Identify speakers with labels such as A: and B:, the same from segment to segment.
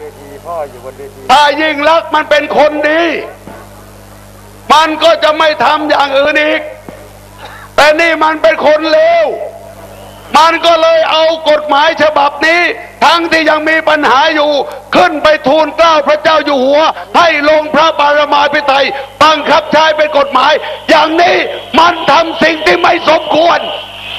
A: ทีพ่ออยู่บนเวที
B: ถ้ายิ่งลักษณ์มันเป็นคนดีมันก็จะไม่ทำอย่างอื่นอีกแต่นี่มันเป็นคนเลวมันก็เลยเอากฎหมายฉบับนี้ทั้งที่ยังมีปัญหาอยู่ขึ้นไปทูลเกล้าพระเจ้าอยู่หัวให้ลงพระบรมาภิไธยบังคับใช้เป็นกฎหมายอย่างนี้มันทำสิ่งที่ไม่สมควร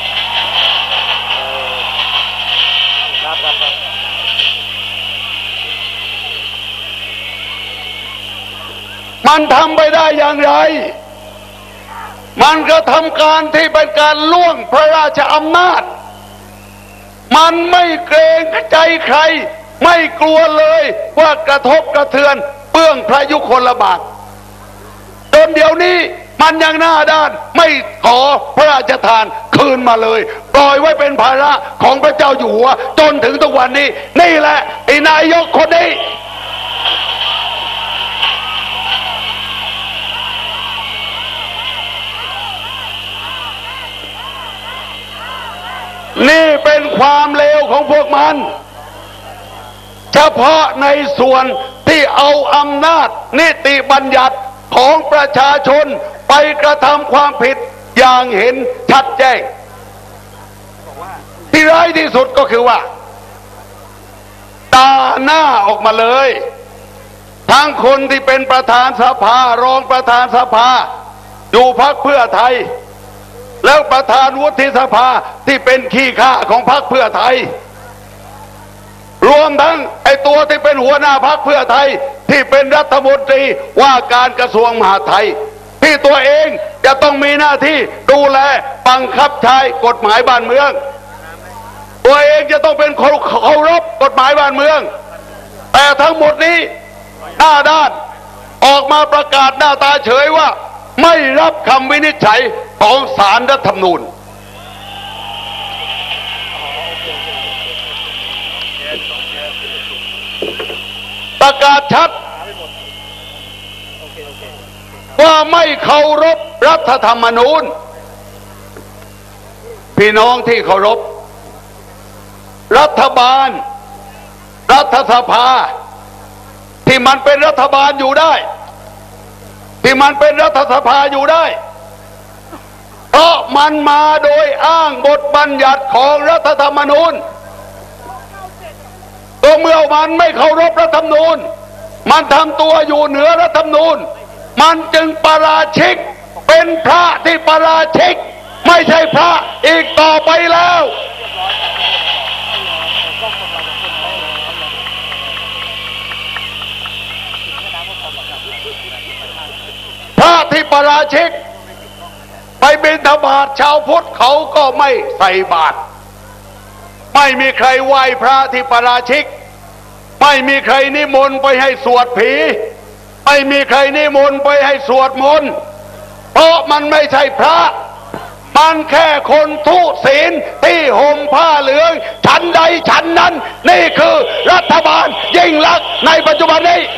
B: มันทำไปได้อย่างไรมันก็ทำการที่เป็นการล่วงพระราชอำนาจมันไม่เกรงใจใครไม่กลัวเลยว่ากระทบกระเทือนเปื้องพระยุคลบาทจนเดี๋ยวนี้มันยังหน้าด้านไม่ขอพระราชทานคืนมาเลยปล่อยไว้เป็นภาระของพระเจ้าอยู่หัวจนถึงทุกวันนี้นี่แหละไอ้นายกคนนี้นี่เป็นความเลวของพวกมันเฉพาะในส่วนที่เอาอำนาจนิติบัญญัติของประชาชนไปกระทำความผิดอย่างเห็นชัดแจ้งที่ร้ายที่สุดก็คือว่าตาหน้าออกมาเลยทั้งคนที่เป็นประธานสภารองประธานสภาอยู่พรรคเพื่อไทยแล้วประธานวุฒิสภาที่เป็นขี้ข้าของพรรคเพื่อไทยรวมทั้งไอ้ตัวที่เป็นหัวหน้าพรรคเพื่อไทยที่เป็นรัฐมนตรีว่าการกระทรวงมหาดไทยที่ตัวเองจะต้องมีหน้าที่ดูแลบังคับใช้กฎหมายบ้านเมืองตัวเองจะต้องเป็นคนเคารพกฎหมายบ้านเมืองแต่ทั้งหมดนี้หน้าด้านออกมาประกาศหน้าตาเฉยว่าไม่รับคำวินิจฉัยของศาลรัฐธรรมนูญประกาศชัดว่าไม่เคารพรัฐธรรมนูญพี่น้องที่เคารพรัฐบาลรัฐสภาที่มันเป็นรัฐบาลอยู่ได้ที่มันเป็นรัฐสภาอยู่ได้เพราะมันมาโดยอ้างบทบัญญัติของรัฐธรรมนูญก็เมื่อมันไม่เคารพรัฐธรรมนูญมันทำตัวอยู่เหนือรัฐธรรมนูญมันจึงปาราชิกเป็นพระที่ปาราชิกไม่ใช่พระอีกต่อไปแล้วพระที่ปาราชิกไปบิณฑบาตชาวพุทธเขาก็ไม่ใส่บาตรไม่มีใครไหว้พระที่ปาราชิกไม่มีใครนิมนต์ไปให้สวดผีไม่มีใครนิมนต์ไปให้สวดมนต์เพราะมันไม่ใช่พระมันแค่คนทุศีลที่ห่มผ้าเหลืองฉันใดฉันนั้นนี่คือรัฐบาลยิ่งลักษณ์ในปัจจุบันนี้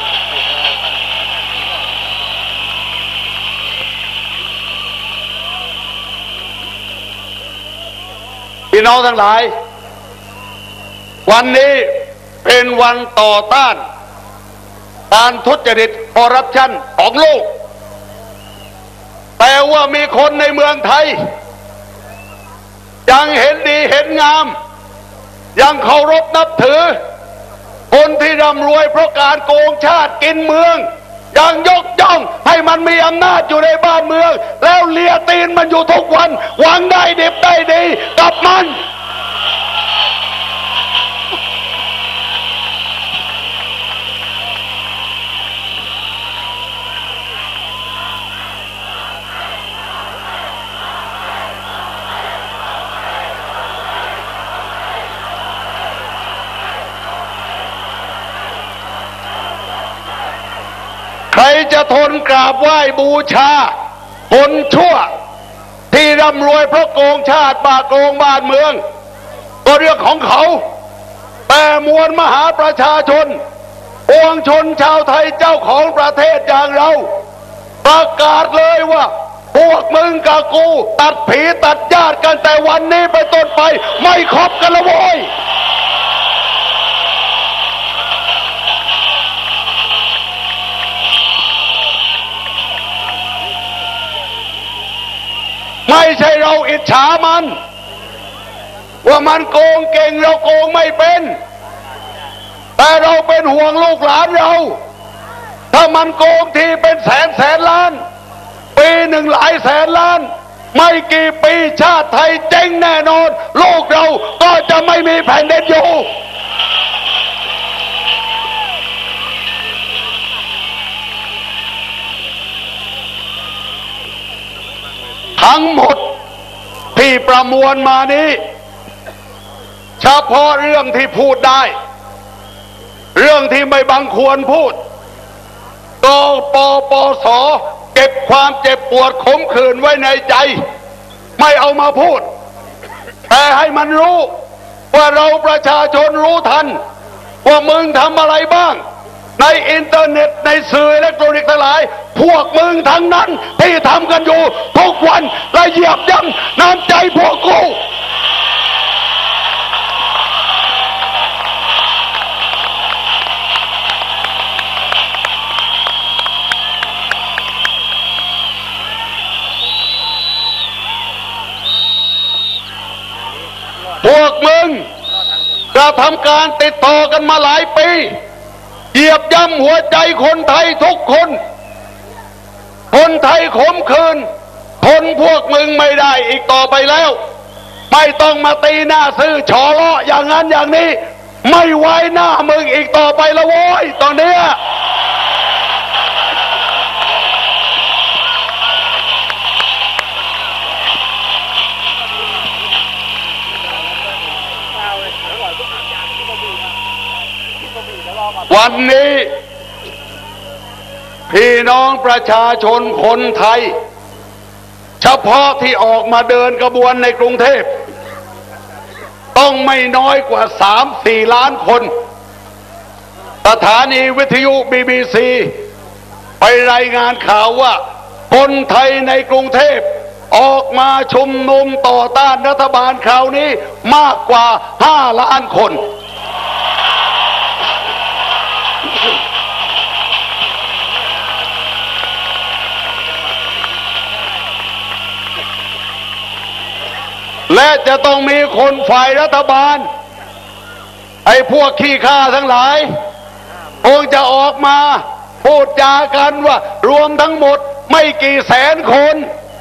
B: พี่น้องทั้งหลายวันนี้เป็นวันต่อต้านการทุจริตคอร์รัปชันของโลกแต่ว่ามีคนในเมืองไทยยังเห็นดีเห็นงามยังเคารพนับถือคนที่ร่ำรวยเพราะการโกงชาติกินเมืองยังยกย่องให้มันมีอำนาจอยู่ในบ้านเมืองแล้วเลียตีนมันอยู่ทุกวันหวังได้ดิบได้ดีกับมัน ใครจะทนกราบไหว้บูชาคนชั่วที่ร่ำรวยเพราะโกงชาติบ้าโกงบ้านเมืองก็เรื่องของเขาแต่มวลมหาประชาชนปวงชนชาวไทยเจ้าของประเทศอย่างเราประกาศเลยว่าพวกมึงกับกูตัดผีตัดญาติกันแต่วันนี้ไปต้นไปไม่คบกันละโว้ยว่ามันโกงเก่งเราโกงไม่เป็นแต่เราเป็นห่วงลูกหลานเราถ้ามันโกงทีเป็นแสนล้านปีหนึ่งหลายแสนล้านไม่กี่ปีชาติไทยเจ๊งแน่นอนลูกเราก็จะไม่มีแผ่นดินอยู่ทั้งหมดที่ประมวลมานี้เฉพาะเรื่องที่พูดได้เรื่องที่ไม่บังควรพูดกปปส.เก็บความเจ็บปวดขมขื่นไว้ในใจไม่เอามาพูดแต่ให้มันรู้ว่าเราประชาชนรู้ทันว่ามึงทำอะไรบ้างในอินเทอร์เน็ตในสื่ออิเล็กทรอนิกส์ทั้งหลายพวกมึงทั้งนั้นที่ทำกันอยู่ทุกวันและเหยียบย่ำน้ำใจพวกกูพวกมึงกระทำการติดต่อกันมาหลายปีเหยียบย่ำหัวใจคนไทยทุกคนคนไทยขมขื่นทนพวกมึงไม่ได้อีกต่อไปแล้วไม่ต้องมาตีหน้าซื่อฉอเลาะอย่างนั้นอย่างนี้ไม่ไว้หน้ามึงอีกต่อไปแล้วโว้ยตอนนี้วันนี้พี่น้องประชาชนคนไทยเฉพาะที่ออกมาเดินกระบวนในกรุงเทพต้องไม่น้อยกว่า 3-4 ล้านคนสถานีวิทยุ BBC ไปรายงานข่าวว่าคนไทยในกรุงเทพออกมาชุมนุมต่อต้านรัฐบาลคราวนี้มากกว่า 5 ล้านคนและจะต้องมีคนฝ่ายรัฐบาลไอ้พวกขี้ข้าทั้งหลายคงจะออกมาพูดจากันว่ารวมทั้งหมดไม่กี่แสนคน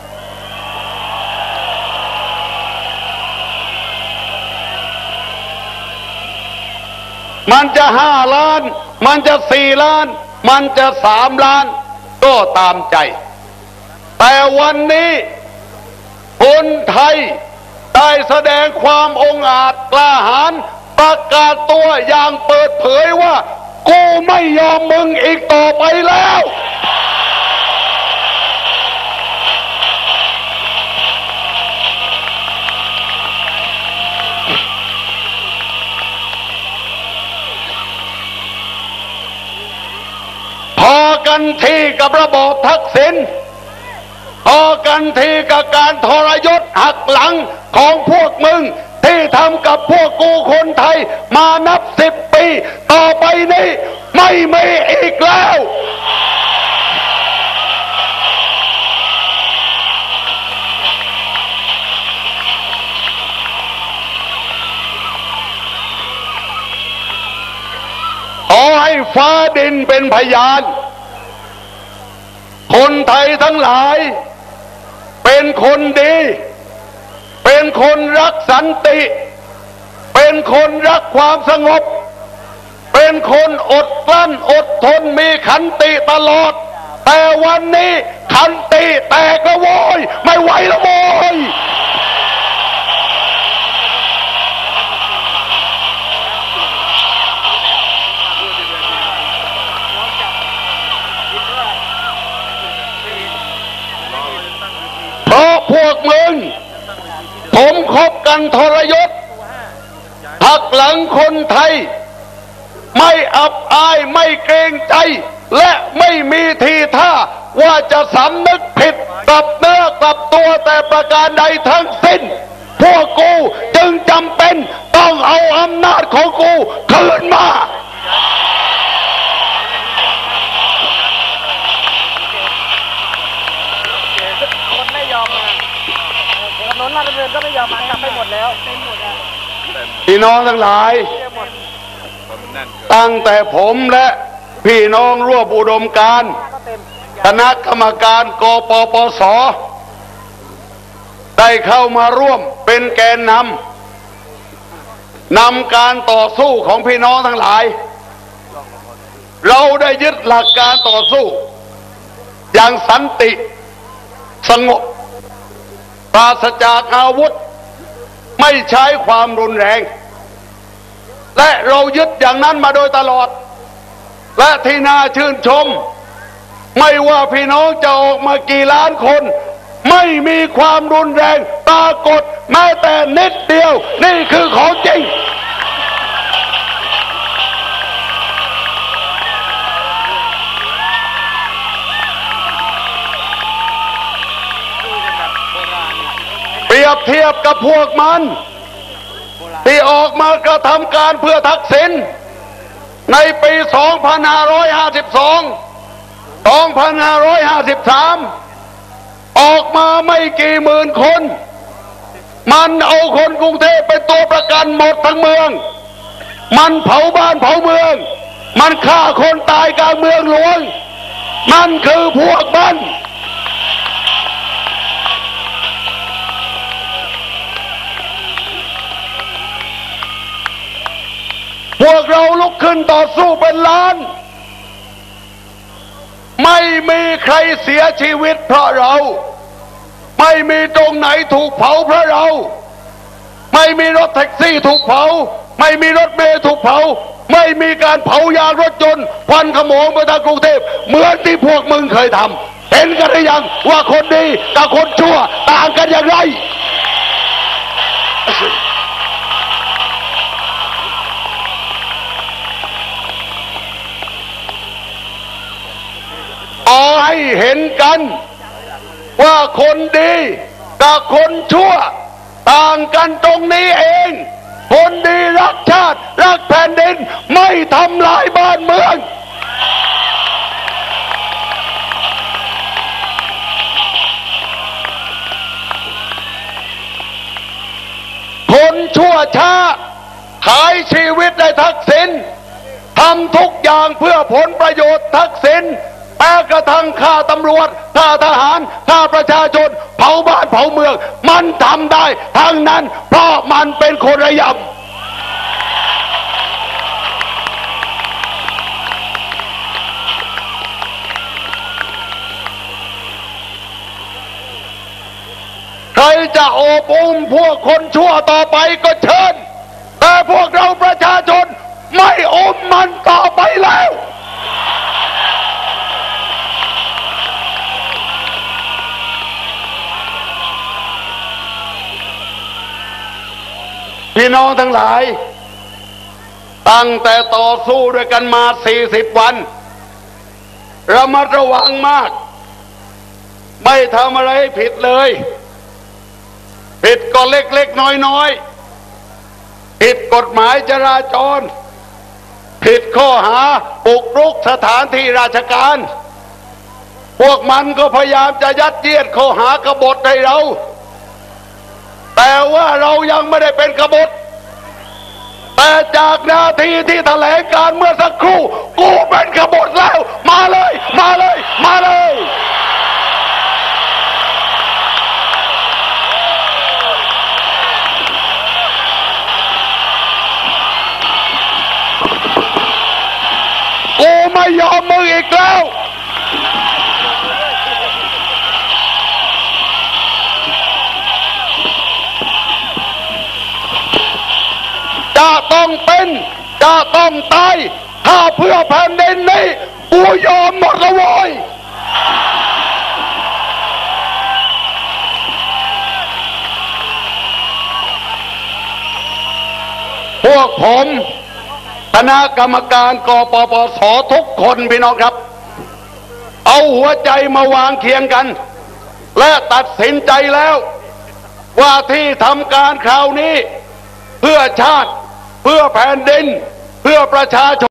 B: มันจะ5 ล้านมันจะ4 ล้านมันจะ3 ล้านก็ตามใจแต่วันนี้คนไทยได้แสดงความองอาจกล้าหาญประกาศตัวอย่างเปิดเผยว่ากูไม่ยอมมึงอีกต่อไปแล้วพอกันทีกับระบอบทักษิณพอกันทีกับการทรยศหักหลังของพวกมึงที่ทำกับพวกกูคนไทยมานับ10 ปีต่อไปนี้ไม่มีอีกแล้วขอให้ฟ้าดินเป็นพยานคนไทยทั้งหลายเป็นคนดีเป็นคนรักสันติเป็นคนรักความสงบเป็นคนอดกลั้นอดทนมีขันติตลอดแต่วันนี้ขันติแตกแล้วโว้ยไม่ไหวแล้วโว้ยเพราะพวกมึงผมคบกันทรยศหักหลังคนไทยไม่อับอายไม่เกรงใจและไม่มีทีท่าว่าจะสำนึกผิดกลับเนื้อกลับตัวแต่ประการใดทั้งสิ้นพวกกูจึงจำเป็นต้องเอาอำนาจของกูคืนมา
A: คนไม่ยอมมาถนนราชดำเนินก็ไม่ยอมมาทำไปหมดแล้ว
B: พี่น้องทั้งหลายตั้งแต่ผมและพี่น้องร่วมอุดมการณ์คณะกรรมการกปปส.ได้เข้ามาร่วมเป็นแกนนำการต่อสู้ของพี่น้องทั้งหลายเราได้ยึดหลักการต่อสู้อย่างสันติสงบปราศจากอาวุธไม่ใช้ความรุนแรงและเรายึดอย่างนั้นมาโดยตลอดและที่น่าชื่นชมไม่ว่าพี่น้องจะออกมากี่ล้านคนไม่มีความรุนแรงปรากฏแม้แต่นิดเดียวนี่คือของจริงเปรียบเทียบกับพวกมันที่ออกมากระทำการเพื่อทักษิณในปี 2552 2553 ออกมาไม่กี่หมื่นคนมันเอาคนกรุงเทพเป็นตัวประกันหมดทั้งเมืองมันเผาบ้านเผาเมืองมันฆ่าคนตายกลางเมืองหลวงนั่นคือพวกมันพวกเราลุกขึ้นต่อสู้เป็นล้านไม่มีใครเสียชีวิตเพราะเราไม่มีตรงไหนถูกเผาเพราะเราไม่มีรถแท็กซี่ถูกเผาไม่มีรถเมล์ถูกเผาไม่มีการเผายางรถยนต์ควันขโมงไปทางกรุงเทพเหมือนที่พวกมึงเคยทำเห็นกันหรือยังว่าคนดีกับคนชั่วต่างกันอย่างไรเอาให้เห็นกันว่าคนดีกับคนชั่วต่างกันตรงนี้เองคนดีรักชาติรักแผ่นดินไม่ทำลายบ้านเมืองคนชั่วช้าขายชีวิตในทักษิณทำทุกอย่างเพื่อผลประโยชน์ทักษิณแม้กระทั่งฆ่าตำรวจฆ่าทหารฆ่าประชาชนเผาบ้านเผาเมืองมันทำได้ทั้งนั้นเพราะมันเป็นคนระยำใครจะโอบอุ้มพวกคนชั่วต่อไปก็เชิญแต่พวกเราประชาชนไม่อุ้มมันต่อไปแล้วพี่น้องทั้งหลายตั้งแต่ต่อสู้ด้วยกันมา40 วันระมัดระวังมากไม่ทำอะไรผิดเลยผิดก็เล็กๆน้อยๆผิดกฎหมายจราจรผิดข้อหาบุกรุกสถานที่ราชการพวกมันก็พยายามจะยัดเยียดข้อหากบฏให้เราแต่ว่าเรายังไม่ได้เป็นกบฏแต่จากนาทีที่แถลงการเมื่อสักครู่กูเป็นกบฏแล้วมาเลยมาเลยมาเลยกูไม่ยอมมึงอีกแล้วจะต้องเป็นจะต้องตายถ้าเพื่อแผ่นดินนี้กูยอมหมดแล้วโว้ยพวกผมคณะกรรมการกปปส.ทุกคนพี่น้องครับเอาหัวใจมาวางเคียงกันและตัดสินใจแล้วว่าที่ทำการคราวนี้เพื่อชาติเพื่อแผ่นดินเพื่อประชาชน